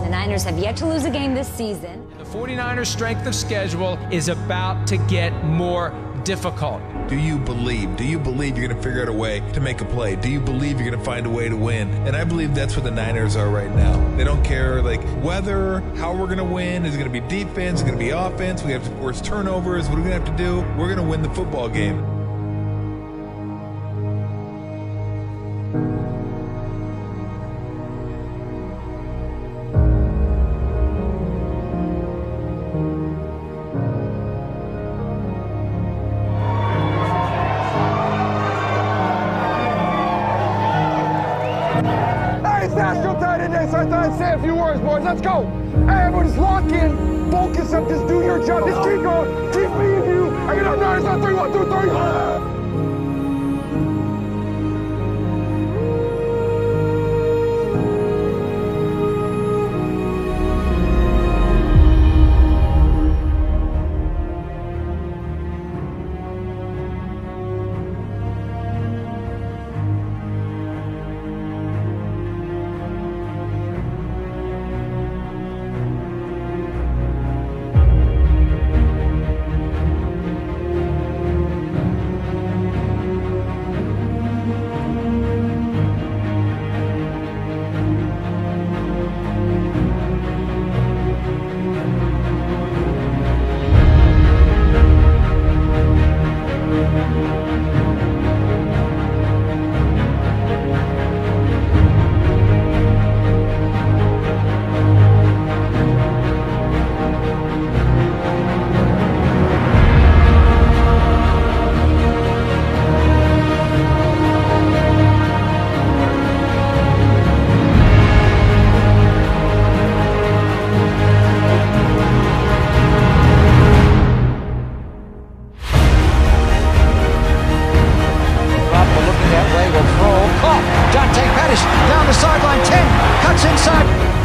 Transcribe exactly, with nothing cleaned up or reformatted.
The Niners have yet to lose a game this season. The forty-niners' strength of schedule is about to get more difficult. Do you believe? Do you believe you're going to figure out a way to make a play? Do you believe you're going to find a way to win? And I believe that's where the Niners are right now. They don't care like whether, how we're going to win. Is it going to be defense? Is it going to be offense? We have to force turnovers. What are we going to have to do? We're going to win the football game. National tight end day, so I thought I'd say a few words, boys. Let's go. Hey, everyone, just lock in, focus up, just do your job. Just keep going. Keep being you. I get up Niners on three, one, two, three. Down the sideline, ten, cuts inside.